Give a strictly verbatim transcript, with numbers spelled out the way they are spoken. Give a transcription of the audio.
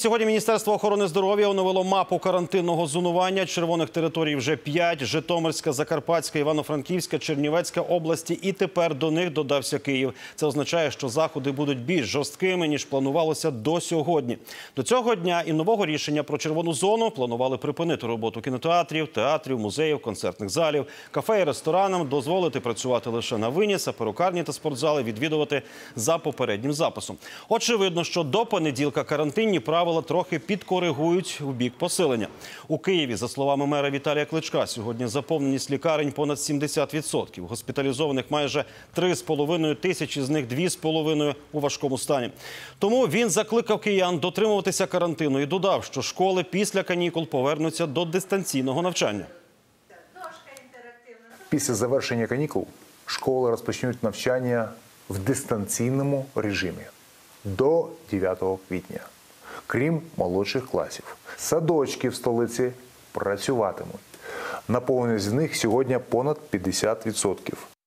Сьогодні Міністерство охорони здоров'я оновило мапу карантинного зонування. Червоних територій вже п'ять – Житомирська, Закарпатська, Івано-Франківська, Чернівецька області. І тепер до них додався Київ. Це означає, що заходи будуть більш жорсткими, ніж планувалося до сьогодні. До цього дня і нового рішення про червону зону планували припинити роботу кінотеатрів, театрів, музеїв, концертних залів. Кафе і ресторанам дозволити працювати лише на виніс, а перукарні та спортзали відвідувати за попереднім записом. Очевидно, що до понеділка карантинні правила трохи підкоригують у бік посилення. У Києві, за словами мера Віталія Кличка, сьогодні заповненість лікарень понад сімдесят відсотків. Госпіталізованих майже три з половиною тисячі, з них дві з половиною у важкому стані. Тому він закликав киян дотримуватися карантину і додав, що школи після канікул повернуться до дистанційного навчання. Після завершення канікул школи розпочнуть навчання в дистанційному режимі до дев'ятого квітня. Крім молодших класів. Садочки в столиці працюватимуть. Наповненість з них сьогодні понад п'ятдесят відсотків.